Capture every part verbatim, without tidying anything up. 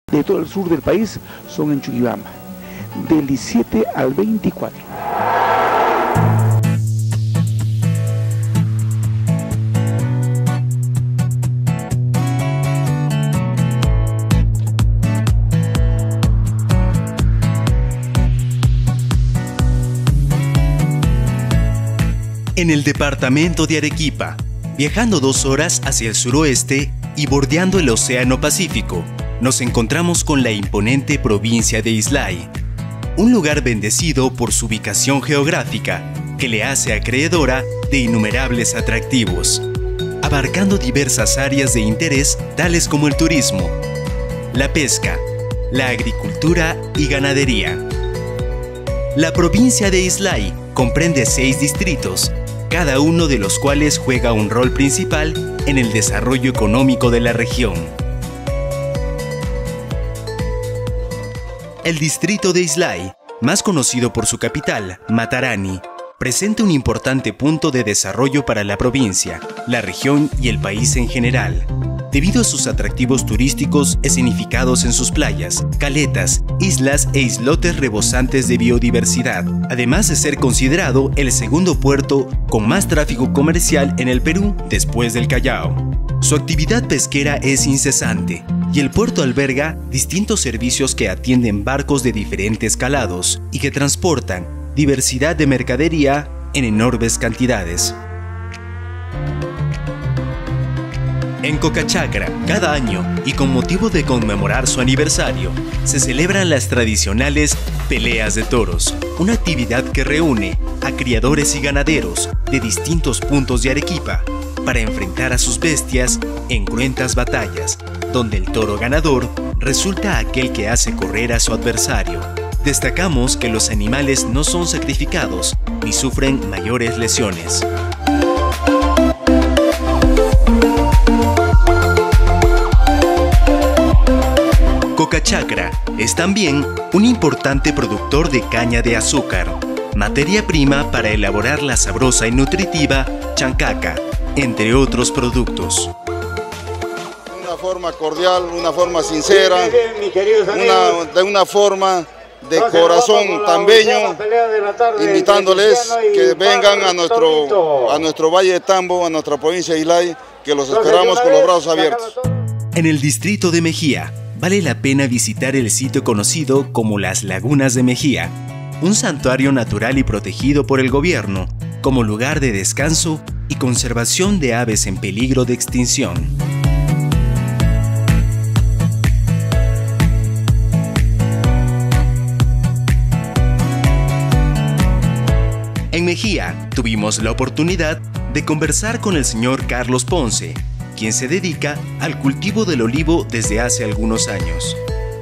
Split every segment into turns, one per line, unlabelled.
de todo el sur del país son en Chuquibamba, del diecisiete al veinticuatro.
En el departamento de Arequipa, viajando dos horas hacia el suroeste y bordeando el Océano Pacífico, nos encontramos con la imponente provincia de Islay, un lugar bendecido por su ubicación geográfica que le hace acreedora de innumerables atractivos, abarcando diversas áreas de interés tales como el turismo, la pesca, la agricultura y ganadería. La provincia de Islay comprende seis distritos, cada uno de los cuales juega un rol principal en el desarrollo económico de la región. El distrito de Islay, más conocido por su capital, Matarani, presenta un importante punto de desarrollo para la provincia, la región y el país en general, debido a sus atractivos turísticos escenificados en sus playas, caletas, islas e islotes rebosantes de biodiversidad, además de ser considerado el segundo puerto con más tráfico comercial en el Perú después del Callao. Su actividad pesquera es incesante y el puerto alberga distintos servicios que atienden barcos de diferentes calados y que transportan diversidad de mercadería en enormes cantidades. En Cocachacra, cada año, y con motivo de conmemorar su aniversario, se celebran las tradicionales peleas de toros, una actividad que reúne a criadores y ganaderos de distintos puntos de Arequipa para enfrentar a sus bestias en cruentas batallas, donde el toro ganador resulta aquel que hace correr a su adversario. Destacamos que los animales no son sacrificados ni sufren mayores lesiones. Cocachacra es también un importante productor de caña de azúcar, materia prima para elaborar la sabrosa y nutritiva chancaca, entre otros productos.
Una forma cordial, una forma sincera, una, de una forma de corazón tan bello, invitándoles que vengan a nuestro, a nuestro Valle de Tambo, a nuestra provincia de Islay, que los esperamos con los brazos abiertos.
En el distrito de Mejía, vale la pena visitar el sitio conocido como las Lagunas de Mejía, un santuario natural y protegido por el gobierno, como lugar de descanso y conservación de aves en peligro de extinción. En Mejía tuvimos la oportunidad de conversar con el señor Carlos Ponce, quien se dedica al cultivo del olivo desde hace algunos años.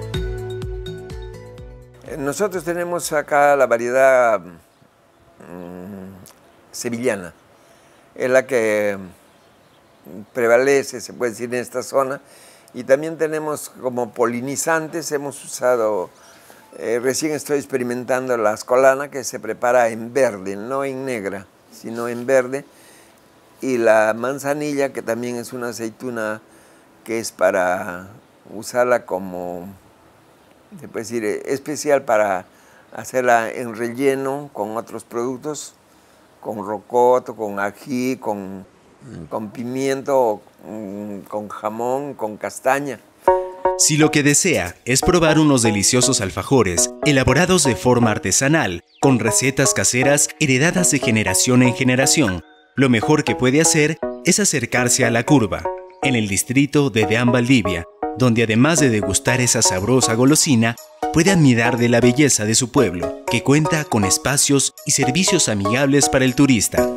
Nosotros tenemos acá la variedad mmm, sevillana, es la que prevalece, se puede decir, en esta zona, y también tenemos como polinizantes, hemos usado, eh, recién estoy experimentando la ascolana, que se prepara en verde, no en negra, sino en verde, y la manzanilla, que también es una aceituna que es para usarla como, se puede decir, especial para hacerla en relleno con otros productos, con rocoto, con ají, con, con pimiento, con jamón, con castaña.
Si lo que desea es probar unos deliciosos alfajores elaborados de forma artesanal, con recetas caseras heredadas de generación en generación, lo mejor que puede hacer es acercarse a La Curva, en el distrito de Deán Valdivia, donde además de degustar esa sabrosa golosina, puede admirar de la belleza de su pueblo, que cuenta con espacios y servicios amigables para el turista.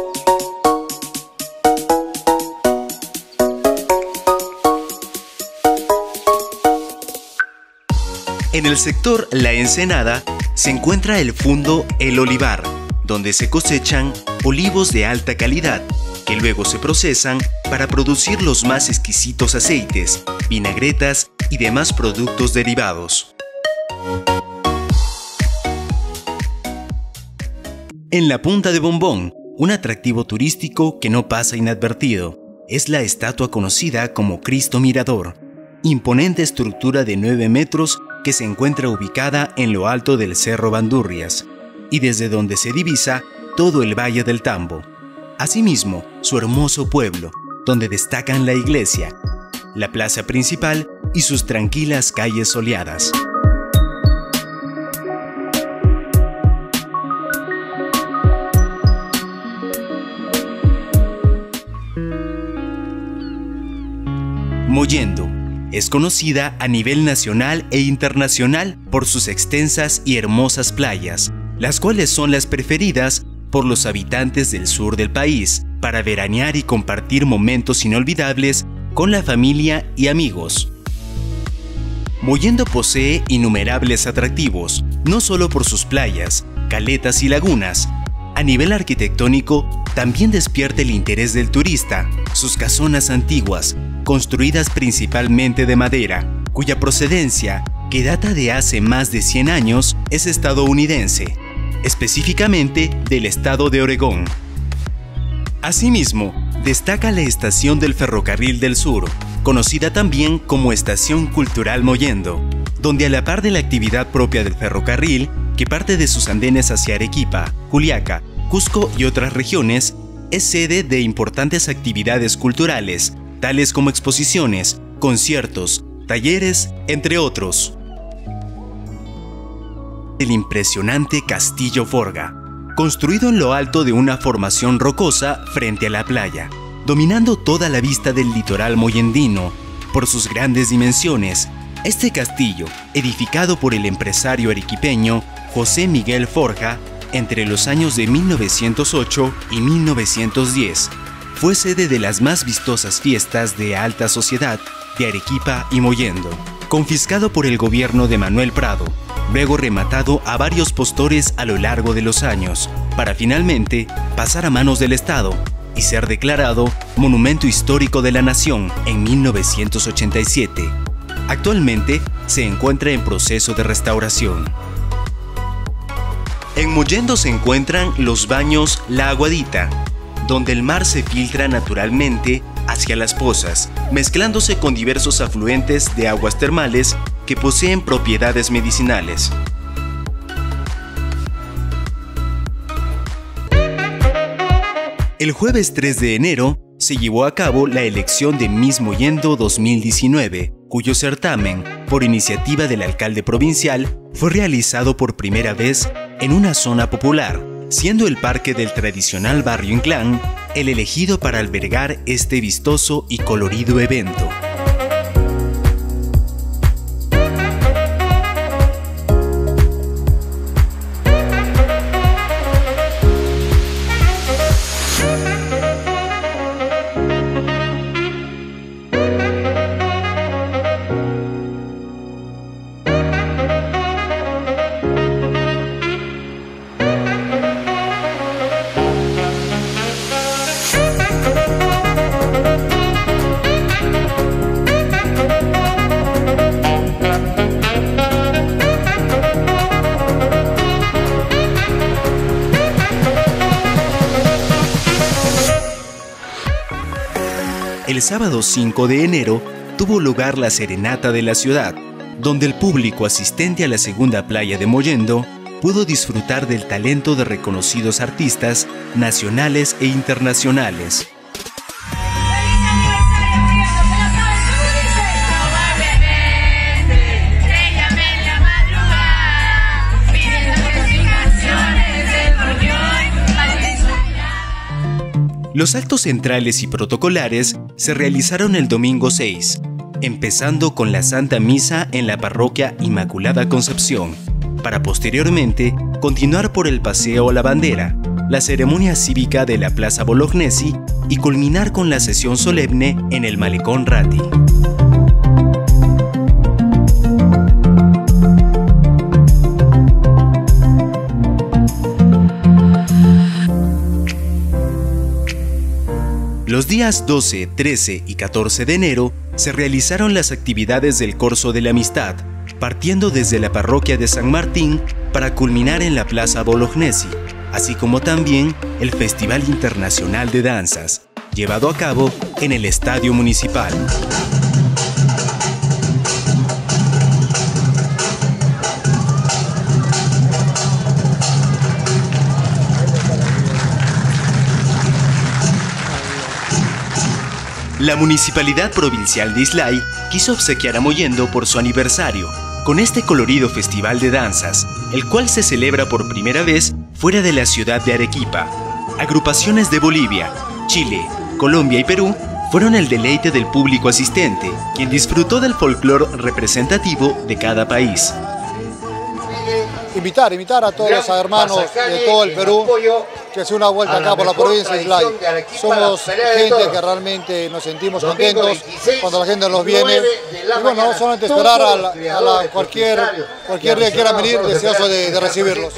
En el sector La Ensenada se encuentra el fundo El Olivar, donde se cosechan olivos de alta calidad, que luego se procesan para producir los más exquisitos aceites, vinagretas y demás productos derivados. En la Punta de Bombón, un atractivo turístico que no pasa inadvertido, es la estatua conocida como Cristo Mirador, imponente estructura de nueve metros que se encuentra ubicada en lo alto del Cerro Bandurrias y desde donde se divisa todo el Valle del Tambo. Asimismo, su hermoso pueblo, donde destacan la iglesia, la plaza principal y sus tranquilas calles soleadas. Mollendo es conocida a nivel nacional e internacional por sus extensas y hermosas playas, las cuales son las preferidas por los habitantes del sur del país para veranear y compartir momentos inolvidables con la familia y amigos. Mollendo posee innumerables atractivos, no solo por sus playas, caletas y lagunas. A nivel arquitectónico, también despierta el interés del turista, sus casonas antiguas, construidas principalmente de madera, cuya procedencia, que data de hace más de cien años, es estadounidense, específicamente del estado de Oregón. Asimismo, destaca la Estación del Ferrocarril del Sur, conocida también como Estación Cultural Mollendo, donde a la par de la actividad propia del ferrocarril, que parte de sus andenes hacia Arequipa, Juliaca, Cusco y otras regiones, es sede de importantes actividades culturales, tales como exposiciones, conciertos, talleres, entre otros. El impresionante Castillo Forga, construido en lo alto de una formación rocosa frente a la playa, dominando toda la vista del litoral mollendino. Por sus grandes dimensiones, este castillo, edificado por el empresario arequipeño José Miguel Forja entre los años de mil novecientos ocho y mil novecientos diez, fue sede de las más vistosas fiestas de alta sociedad de Arequipa y Mollendo, confiscado por el gobierno de Manuel Prado, luego rematado a varios postores a lo largo de los años, para finalmente pasar a manos del Estado y ser declarado Monumento Histórico de la Nación en mil novecientos ochenta y siete. Actualmente se encuentra en proceso de restauración. En Mollendo se encuentran los baños La Aguadita, donde el mar se filtra naturalmente hacia las pozas, mezclándose con diversos afluentes de aguas termales que poseen propiedades medicinales. El jueves tres de enero se llevó a cabo la elección de Miss Mollendo dos mil diecinueve, cuyo certamen, por iniciativa del alcalde provincial, fue realizado por primera vez en una zona popular, siendo el parque del tradicional barrio Inclán el elegido para albergar este vistoso y colorido evento. El sábado cinco de enero tuvo lugar la Serenata de la Ciudad, donde el público asistente a la segunda playa de Mollendo pudo disfrutar del talento de reconocidos artistas nacionales e internacionales. Los actos centrales y protocolares se realizaron el domingo seis, empezando con la Santa Misa en la parroquia Inmaculada Concepción, para posteriormente continuar por el Paseo a la Bandera, la ceremonia cívica de la Plaza Bolognesi y culminar con la sesión solemne en el Malecón Ratti. Los días doce, trece y catorce de enero se realizaron las actividades del Corso de la Amistad, partiendo desde la parroquia de San Martín para culminar en la Plaza Bolognesi, así como también el Festival Internacional de Danzas, llevado a cabo en el Estadio Municipal. La Municipalidad Provincial de Islay quiso obsequiar a Mollendo por su aniversario, con este colorido festival de danzas, el cual se celebra por primera vez fuera de la ciudad de Arequipa. Agrupaciones de Bolivia, Chile, Colombia y Perú fueron el deleite del público asistente, quien disfrutó del folclore representativo de cada país.
Invitar, invitar a todos los hermanos de todo el Perú que se una vuelta acá por la provincia de Islay. Somos gente que realmente nos sentimos contentos cuando la gente nos viene. Y bueno, no solamente esperar a, la, a la, cualquier, cualquier día que quieran venir, deseoso de, de recibirlos.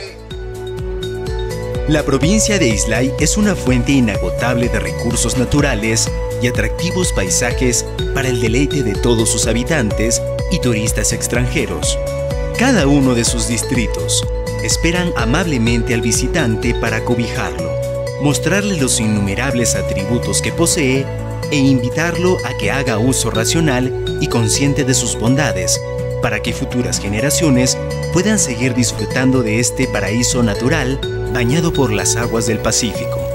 La provincia de Islay es una fuente inagotable de recursos naturales y atractivos paisajes para el deleite de todos sus habitantes y turistas extranjeros. Cada uno de sus distritos esperan amablemente al visitante para cobijarlo, mostrarle los innumerables atributos que posee e invitarlo a que haga uso racional y consciente de sus bondades, para que futuras generaciones puedan seguir disfrutando de este paraíso natural bañado por las aguas del Pacífico.